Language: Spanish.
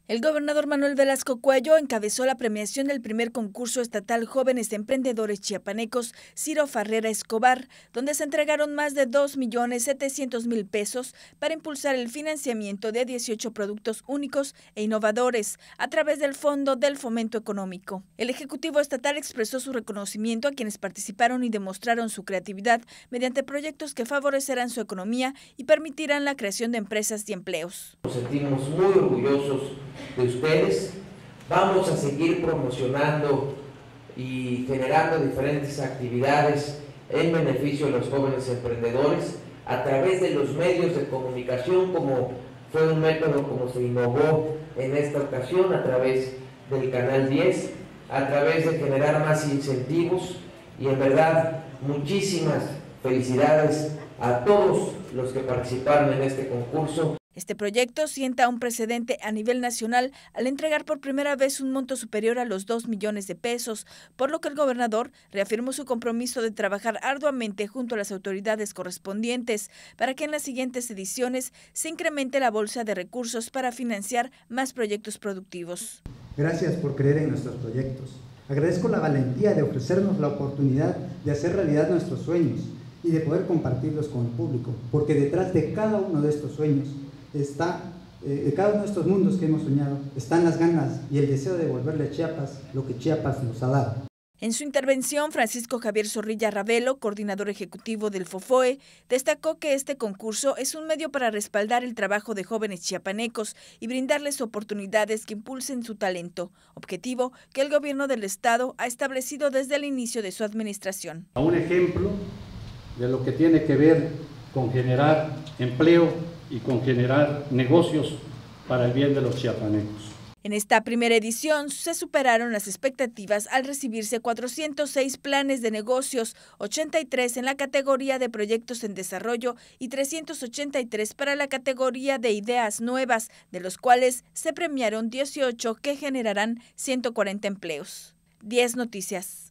El gobernador Manuel Velasco Cuello encabezó la premiación del primer concurso estatal Jóvenes Emprendedores Chiapanecos Ciro Farrera Escobar, donde se entregaron más de 2.700.000 pesos para impulsar el financiamiento de 18 productos únicos e innovadores a través del Fondo del Fomento Económico. El Ejecutivo Estatal expresó su reconocimiento a quienes participaron y demostraron su creatividad mediante proyectos que favorecerán su economía y permitirán la creación de empresas y empleos. Nos sentimos muy orgullosos de ustedes. Vamos a seguir promocionando y generando diferentes actividades en beneficio de los jóvenes emprendedores a través de los medios de comunicación, como fue un método como se innovó en esta ocasión, a través del Canal 10, a través de generar más incentivos, y en verdad muchísimas felicidades a todos los que participaron en este concurso. Este proyecto sienta un precedente a nivel nacional al entregar por primera vez un monto superior a los 2 millones de pesos, por lo que el gobernador reafirmó su compromiso de trabajar arduamente junto a las autoridades correspondientes para que en las siguientes ediciones se incremente la bolsa de recursos para financiar más proyectos productivos. Gracias por creer en nuestros proyectos. Agradezco la valentía de ofrecernos la oportunidad de hacer realidad nuestros sueños y de poder compartirlos con el público, porque detrás de cada uno de estos sueños cada uno de estos mundos que hemos soñado, están las ganas y el deseo de devolverle a Chiapas lo que Chiapas nos ha dado. En su intervención, Francisco Javier Zorrilla Ravelo, coordinador ejecutivo del FOFOE, destacó que este concurso es un medio para respaldar el trabajo de jóvenes chiapanecos y brindarles oportunidades que impulsen su talento, objetivo que el gobierno del estado ha establecido desde el inicio de su administración. Un ejemplo de lo que tiene que ver con generar empleo y con generar negocios para el bien de los chiapanecos. En esta primera edición se superaron las expectativas al recibirse 406 planes de negocios, 83 en la categoría de proyectos en desarrollo y 383 para la categoría de ideas nuevas, de los cuales se premiaron 18 que generarán 140 empleos. 10 Noticias.